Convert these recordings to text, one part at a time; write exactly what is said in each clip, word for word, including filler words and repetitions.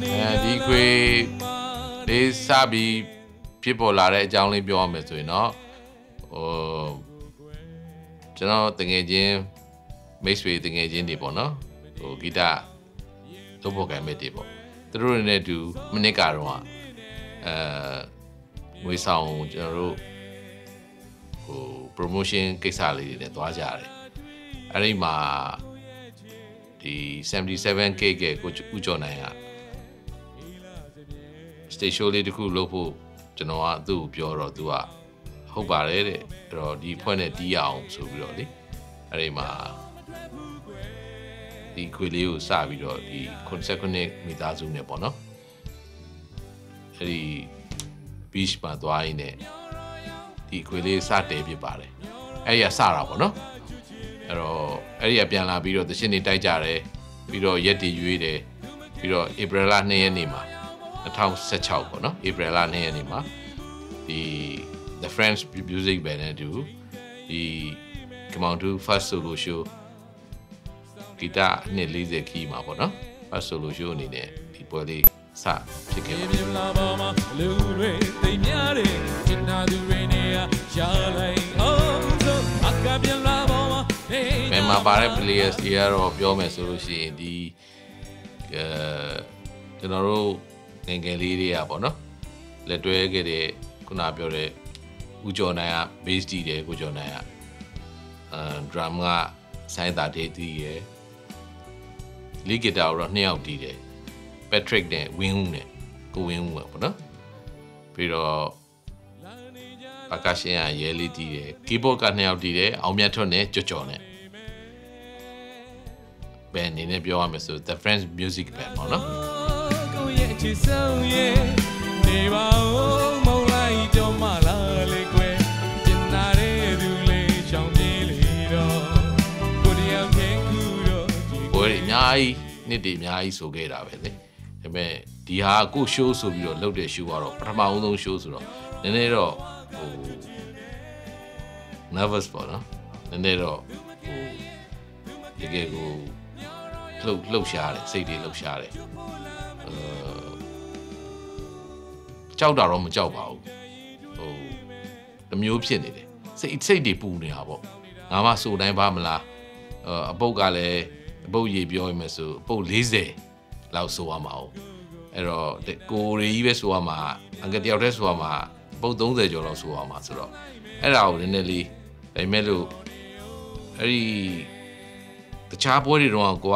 အဲဒီခွေလေးစပြီးဖြစ်ပေါ်လာတဲ့အကြောင်းလေးပြောရမယ်ဆိုရင်တော့ဟိုကျွန်တော်တကယ်ချင်းမိတ်ဆွေတကယ်ချင်းတွေပေါ့နော်ဟိုဂီတလုပ်ဖို့ကံမဲ့တွေပေါ့သူတို့နဲ့အတူမိနစ်ကတော့အဲငွေဆောင်ကျွန်တော်တို့ဟို promotion ကိစ္စလေးတွေနဲ့သွားကြတယ်အဲ့ဒီမှာဒီ seventy-seven K ကကိုဦးကျော်နိုင်က stage show လေးတစ်ခုလုပ်ဖို့ကျွန်တော်ကသူ့ကိုပြောတော့သူကဟုတ်ပါတယ်တဲ့အဲ့တော့ဒီဖွဲ့နဲ့တီးအောင်ဆိုပြီးတော့လေအဲ့ဒီမှာဒီခွေလေးကိုစပြီးတော့ဒီeighty-nineမိသားစုနဲ့ပေါ့နော်အဲ့ဒီ beach မှာသွားရင်းနဲ့ဒီခွေလေးစတဲဖြစ်ပါတယ်အဲ့ဒီကစတာပေါ့နော်အဲ့တော့အဲ့ဒီကပြန်လာပြီးတော့သရှင်တွေတိုက်ကြတယ်ပြီးတော့ရက်တည်ရွေးတယ်ပြီးတော့ April လtwoရက်နေ့မှာtwenty sixteenပေါ့နော် April လtwoရက်နေ့မှာဒီ The French Music Band နဲ့တူဒီ Come on to first solo show ဂီတနှစ်fortyခီးမှာပေါ့နော် first solo show အနေနဲ့ဒီပွဲလေးစဖြစ်ခဲ့ပါတယ်လူတွေတိမ်များတယ်ကျင်နာသူတွေနေရရှာလိုက်အောင်ဆိုအကပြန်လာပါမင်းမှာပါတဲ့ players တွေကတော့ပြောမယ်ဆိုလို့ရှိရင်ဒီအဲကျွန်တော်တို့ငယ်ငယ်လေးတွေကပေါ့နော်လက်တွဲခဲ့တဲ့ခုနပြောတဲ့ဦးကျော်နိုင်က bass တီးတယ်ကိုကျော်နိုင်ကအဲ drum ကဆိုင်းတာတေးတီးရယ် lead guitar တော့နှစ်ယောက်တီးတယ် Patrick နဲ့ Win Wu နဲ့ကိုဝင်းဦးပေါ့နော်ပြီးတော့ percussion ကရဲလေးတီးတယ် keyboard ကနှစ်ယောက်တီးတယ်အောင်မြတ်ထွန်းနဲ့ကြော်ကြော်နဲ့ဘယ်အနေနဲ့ပြောရမလဲဆို The French Music Band ပေါ့နော်ကိုရဲ့ချစ်ဆုံးရဲ့နေပါဦးမလိုက်တော့မလားလေကွယ်ကျင်နာတဲ့သူလေးချောင်းပြေးလေတော့ကိုတယောက်ချင်းကူတော့ဘယ်အများကြီးနှစ်တည်းအများကြီးဆိုခဲ့တာပဲလေဒါပေမဲ့ဒီဟာကို show ဆိုပြီးတော့လုပ်တဲ့ show ကတော့ပထမအဆုံး show ဆိုတော့နည်းနည်းတော့ဟို nervous ပေါ့နော်နည်းနည်းတော့ဟိုတကယ်ကိုလှုပ်လှုပ်ရှားတယ်စိတ်တွေလှုပ်ရှားတယ်အဲကြောက်တာတော့မကြောက်ပါဘူးဟိုတစ်မျိုးဖြစ်နေတယ်စိတ်စိတ်တွေပူနေတာပေါ့ငါမှစိုးတိုင်းပါမလားအပုတ်ကလည်းအပုတ်ရေပြောရမယ်ဆိုအပုတ်fortyလောက်ဆိုရမှာဟုတ်အဲ့တော့ကိုရီကြီးပဲဆိုရမှာအငယ်တယောက်တည်းဆိုရမှာပုတ်thirtyကျော်လောက်ဆိုရမှာဆိုတော့အဲ့ဒါကိုနည်းနည်းလေးဒါပေမဲ့လို့အဲ့ဒီတခြားပွဲတွေတော့ကိုက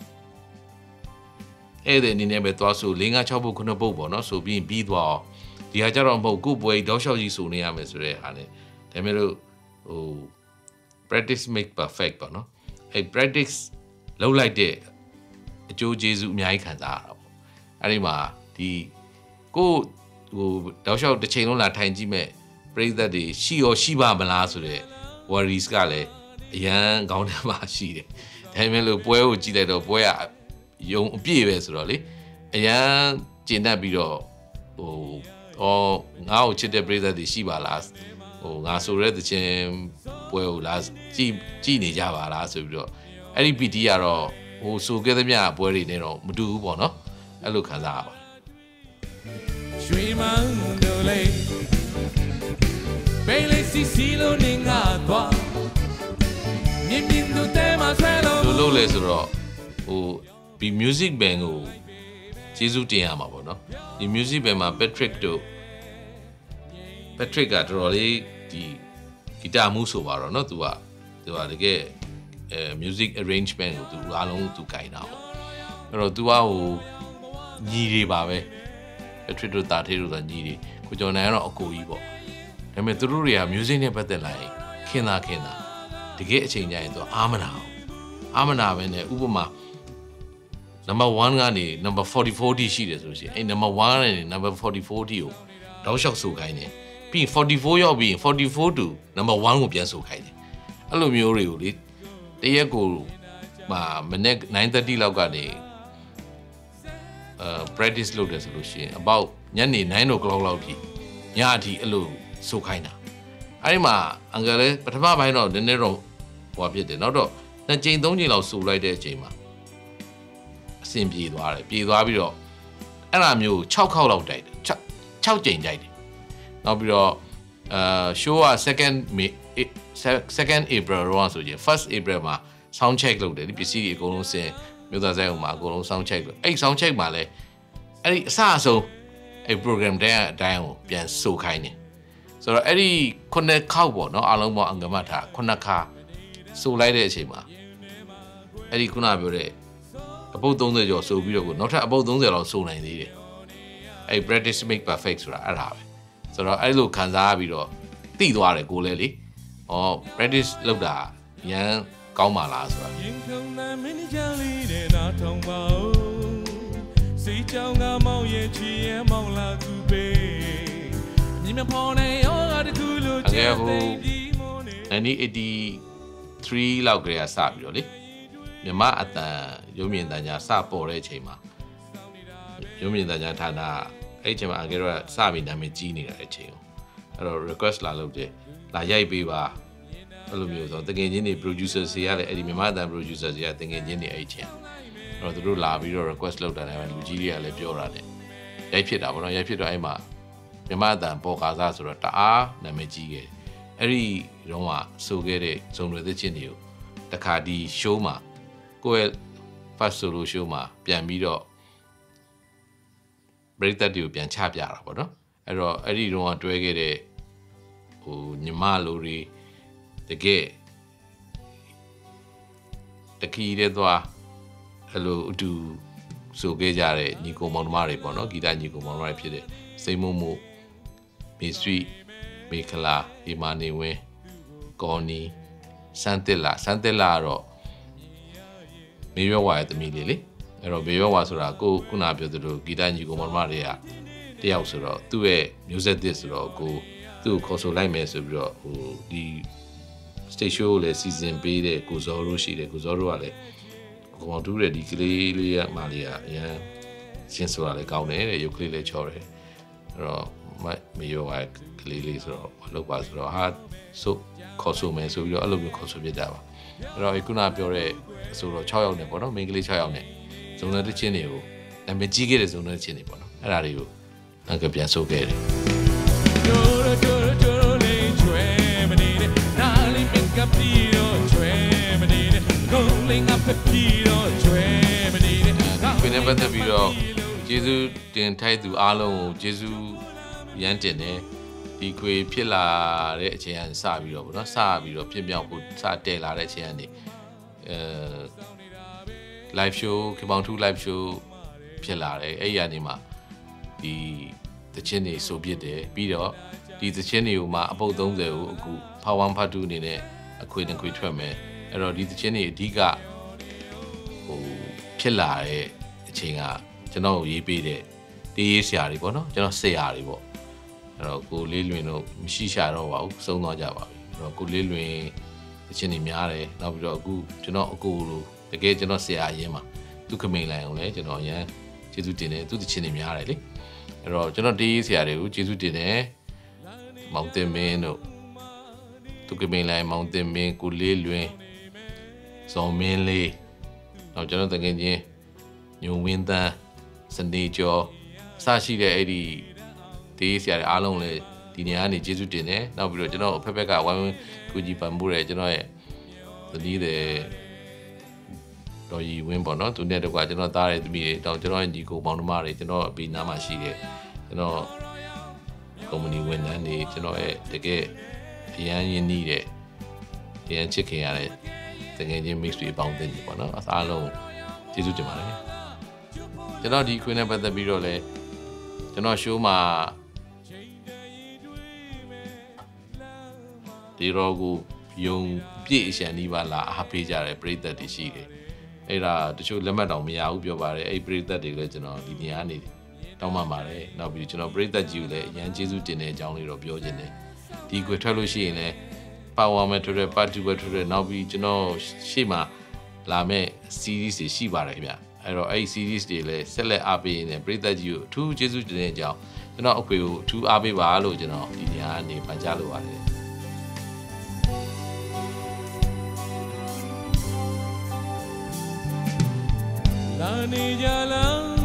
အဲ့ဒီအနေနဲ့ပဲသွားဆိုfive sixပုတ်nineပုတ်ပေါ့နော်ဆိုပြီးပြီးသွားအောင်ဒီဟာကြတော့မဟုတ်ကိုပွဲတောက်လျှောက်ကြီးဆိုနေရမယ်ဆိုတဲ့ဟာနဲ့ဒါပေမဲ့လို့ဟို practice make perfect ပေါ့နော်အဲ့ practice လုပ်လိုက်တဲ့အကျိုးကျေးဇူးအများကြီးခံစားရတာပေါ့အဲ့ဒီမှာဒီကိုဟိုတောက်လျှောက်တစ်ချိန်လုံးလာထိုင်ကြည့်မဲ့ပရိသတ်တွေရှိရောရှိပါမလားဆိုတဲ့ worries ကလည်းအရန်ကောင်းတယ်မှာရှိတယ်ဒါပေမဲ့လို့ပွဲကိုကြည့်လိုက်တော့ပွဲကယုံအပြည့်ပဲဆိုတော့လေအရန်ကျဉ်တတ်ပြီးတော့ဟိုအော်ငါ့ကိုချစ်တဲ့ပရိသတ်တွေရှိပါလားဟိုငါဆိုရဲတခြင်းပွဲကိုလာကြည့်ကြည့်နေကြပါလားဆိုပြီးတော့အဲ့ဒီ ပီ တီ ကတော့ဟိုဆိုခဲ့သမျှပွဲတွေနဲ့တော့မတူဘူးပေါ့နော်အဲ့လိုခံစားရပါတယ်ရွှေမန်းတို့လေးဘေးလေးစီစီလို့နေငါသွားမြင်မြင်တို့တဲမှာဆွဲလို့လို့လို့လေဆိုတော့ဟိုဒီ music band ကိုကျေးဇူးတင်ရမှာပေါ့နော်ဒီ music band မှာ Patrick တို့ Patrick ကတော်တော်လေးဒီဂီတာမှုဆိုပါတော့เนาะသူကသူကတကယ်အဲ music arrangement ကိုသူအားလုံးသူခြင်တာပေါ့အဲ့တော့သူကဟိုညီတွေပါပဲ Patrick တို့တာထေးတို့ဆိုညီတွေကိုကျော်နိုင်ကတော့အကိုကြီးပေါ့ဒါပေမဲ့သူတို့တွေက music နဲ့ပတ်သက်လာရင်ခင်တာခင်တာတကယ်အချိန်ကြရင်သူအာမနာအောင်အာမနာပဲနဲ့ဥပမာnumber one ကနေ number forty-fourထိရှိတယ်ဆိုလို့ရှိရင်အဲ့ number one ကနေ number forty-fourထိကိုတောက်လျှောက်ဆိုခိုင်းတယ်ပြီးရင်forty-fourရောက်ပြီးရင်forty-four to number oneကိုပြန်ဆိုခိုင်းတယ်အဲ့လိုမျိုးတွေကိုလေတရက်ကိုမှာမနေ့nine thirtyလောက်ကနေအဲ practice လုပ်တယ်ဆိုလို့ရှိရင် about ညနေnine o'clock လောက်ထိညအထိအဲ့လိုဆိုခိုင်းတာအဲ့ဒီမှာအင်္ဂလိပ်ပထမပိုင်းတော့နည်းနည်းတော့ဟိုဖြစ်တယ်နောက်တော့နှစ်ကြိမ်သုံးကြိမ်လောက်ဆိုလိုက်တဲ့အချိန်မှာအဆင်ပြေသွားတယ်ပြေသွားပြီးတော့အဲ့ဒါမျိုး၆ခေါက်လောက်တိုက်တယ်၆ကြိမ်တိုက်တယ်နောက်ပြီးတော့အာ show က second May second April တော့ဆိုရင် first April မှာ sound check လုပ်တယ်ဒီပစ္စည်းတွေအကုန်လုံးစင်မြို့သားဆိုင်အောင်မှာအကုန်လုံး sound check လုပ်အဲ့ sound check မှာလဲအဲ့ဒီအစအဆုံးအဲ့ program တဲ့အတိုင်းကိုပြန်ဆိုခိုင်းတယ်ဆိုတော့အဲ့ဒီခုနှစ်ခေါက်ပေါ့နော်အားလုံးပေါ့အင်္ဂမထားခုနှစ်ခါဆိုလိုက်တဲ့အချိန်မှာအဲ့ဒီခုနပြောတဲ့အပုတ်သုံးဆယ်ကျော်ဆိုပြီးတော့ကိုနောက်ထပ်အပုတ်သုံးဆယ်လောက်ဆိုနိုင်သေးတယ်အဲ့ practice make perfect ဆိုတာအဲ့ဒါပဲဆိုတော့အဲ့လိုခံစားပြီးတော့သိသွားတယ်ကိုလည်းလေဩ practice လုပ်တာရန်ကောင်းပါလားဆိုတာစိတ်ကြောင့်ငါမောင်ရဲ့ချီရဲ့မောင်လာသူပဲမြင်မဖော်နေရောတကူလို့ကျဲသိပြီးမနေnineteen eighty-threeလောက်ကလေးကစပြီးတော့လေမြမအတန်ရုံမြင့်တန်ညာစပေါ်တဲ့အချိန်မှာရုံမြင့်တန်ညာဌာနအဲ့အချိန်မှာအကယ်တော့စပြီးနာမည်ကြီးနေတာအချိန်ကိုအဲ့တော့ request လာလုပ်တယ်လာရိုက်ပေးပါအဲ့လိုမျိုးဆိုတကယ်ချင်းတွေ producer တွေကလည်းအဲ့ဒီမြမအတန် producer တွေကတကယ်ချင်းတွေအဲ့အချိန်အဲ့တော့သူတို့လာပြီးတော့ request လုပ်တာလည်းလူကြီးတွေကလည်းပြောတာတယ်ရိုက်ဖြစ်တာပေါ့နော်ရိုက်ဖြစ်တော့အဲ့မှာမြမအတန်ပေါ်ကားစားဆိုတော့တအားနာမည်ကြီးခဲ့အဲ့ဒီတော့ကဆိုခဲ့တဲ့ဇုံတွေသချင်းတွေကိုတခါဒီ show မှာကိုယ့်ရဲ့ first solo show မှာပြန်ပြီးတော့ break that တွေကိုပြန်ချပြတာပေါ့နော်အဲ့တော့အဲ့ဒီတော့တွဲခဲ့တဲ့ဟိုညီမလိုတွေတကယ်တခီးတဲ့သွားအဲ့လိုအတူဆိုခဲ့ကြတဲ့ညီကိုမောင်နှမတွေပေါ့နော်ဂီတညီကိုမောင်နှမတွေဖြစ်တဲ့စိတ်မမှုမေဆွီမေခလာဟီမာနေဝင်းကော်နီစန်တက်လာစန်တက်လာတော့မေရွဝါရဲ့သမီးလေးလေအဲ့တော့မေရွဝါဆိုတာကိုခုနပြောသလိုဂီတညီကိုမောင်နှမတွေကတယောက်ဆိုတော့သူ့ရဲ့မျိုးဆက်သစ်ဆိုတော့ကိုသူ့ကိုခေါ်ဆိုလိုက်မယ်ဆိုပြီးတော့ဟိုဒီ stage show ကိုလည်းစီစဉ်ပေးတဲ့ကိုဇော်တို့ရှိတယ်ကိုဇော်တို့ကလည်းကိုမောင်တူးတဲ့ဒီကလေးလေးကမာလေးကအရန်ရှင်းဆိုတာလည်းကောင်းတယ်တဲ့ရုပ်ကလေးလည်းချောတယ်အဲ့တော့မရောကကလေးလေးဆိုတော့မလုပ်ပါဆိုတော့ဟာဆိုခေါ်ဆိုမယ်ဆိုပြီးတော့အဲ့လိုမျိုးခေါ်ဆိုပြကြပါအဲ့တော့ခုနပြောတဲ့ဆိုတော့၆ယောက်နဲ့ပေါ့နော်မိန်းကလေး၆ယောက်နဲ့ဇုံတဲ့ချင်းတွေကိုနာမည်ကြီးခဲ့တဲ့ဇုံတဲ့ချင်းတွေပေါ့နော်အဲ့ဒါတွေကိုအကပြန်ဆိုခဲ့တယ်ဒီနေ့ပတ်သက်ပြီးတော့ကျေးဇူးတင်ထိုက်သူအားလုံးကိုကျေးဇူးရမ်းတင်တယ်ဒီခွေဖြစ်လာတဲ့အချိန်ကနေစပြီးတော့ဗောနော်စပြီးတော့ပြင်းပြောင်းဖို့စတည်လာတဲ့အချိန်ကနေအဲ live show ခေပောင်two live show ဖြစ်လာတယ်အဲ့ဒီကနေမှဒီသချင်းတွေဆိုပြစ်တယ်ပြီးတော့ဒီသချင်းတွေကိုမှအပုတ်သုံးဆယ်ကိုအခုဖာဝမ်ဖတ်တူအနေနဲ့အခွေတစ်ခွေထွက်မယ်အဲ့တော့ဒီသချင်းတွေအဓိကဟိုဖြစ်လာတဲ့အချိန်ကကျွန်တော်ရေးပေးတဲ့တေးရေးဆရာတွေပေါ့နော်ကျွန်တော်ဆရာတွေပေါ့အဲ့တော့ကိုလေးလွင်တို့မရှိရှာတော့ပါဘူးစုံသွားကြပါပြီအဲ့တော့ကိုလေးလွင်အချင်းတွေများတယ်နောက်ပြီးတော့အခုကျွန်တော်အကိုလိုတကယ်ကျွန်တော်ဆရာအရင်မှာသူခမိန်လိုင်အောင်လဲကျွန်တော်အရင်ကျေးဇူးတင်တယ်သူတချင်းတွေများတယ်လေအဲ့တော့ကျွန်တော်တေးရေးဆရာတွေကိုကျေးဇူးတင်တယ်မောင်တင်မင်းတို့သူခမိန်လိုင်မောင်တင်မင်းကိုလေးလွင်ဇော်မင်းလေးနောက်ကျွန်တော်တကယ်ချင်းညုံဝင်းတန်းစနေကျော်အစရှိတဲ့အဲ့ဒီတေးဆရာတွေအားလုံးလည်းဒီနေရာကနေကျေးဇူးတင်တယ်နောက်ပြီးတော့ကျွန်တော်အဖက်ဖက်ကဝိုင်းဝန်းကူညီပံ့ပိုးတယ်ကျွန်တော်ရဲ့သမီးတွေတော်ရီဝင်းပေါ့နော်သူနဲ့တကွာကျွန်တော်သားတဲ့သမီးတွေတောင်ကျွန်တော်ရဲ့ညီကိုပေါင်းနှမတွေကျွန်တော်အပြီးနားမှာရှိတယ်ကျွန်တော်ကုမ္ပဏီဝန်ထမ်းတွေကျွန်တော်ရဲ့တကယ်အရန်ရင်းနှီးတဲ့အရန်ချစ်ခင်ရတဲ့တကယ်ချင်း mix တွေပေါင်းတင်ပြီပေါ့နော်အားလုံးကျေးဇူးတင်ပါတယ်ကျွန်တော်ဒီခွေနဲ့ပတ်သက်ပြီးတော့လဲကျွန်တော် show မှာဒီရောကိုယုံပြည့်အရှံနီးပါလာအားပေးကြတဲ့ပရိသတ်တွေရှိတယ်အဲ့ဒါတချို့လက်မှတ်တောင်မရဘူးပြောပါတယ်အဲ့ပရိသတ်တွေလည်းကျွန်တော်ဒီနေရာနေတောင်းပန်ပါတယ်နောက်ပြီးကျွန်တော်ပရိသတ်ကြီးကိုလည်းအရန်ကျေးဇူးတင်တဲ့အကြောင်းလေးတော့ပြောချင်တယ်ဒီခွေထွက်လို့ရှိရင်လည်းပါဝါမဲ့ထွက်တဲ့ပတ်တူပဲထွက်တဲ့နောက်ပြီးကျွန်တော်ရှေ့မှာလာမဲ့ series တွေရှိပါတယ်ခင်ဗျအဲ့တော့အဲ့ဒီ series တွေလည်းဆက်လက်အားပေးနေပရိသတ်ကြီးကိုအထူးကျေးဇူးတင်တဲ့အကြောင်းကျွန်တော်အခွေကိုအထူးအားပေးပါလို့ကျွန်တော်ဒီနေရာကနေပန်ကြားလိုပါတယ်လာနေကြလား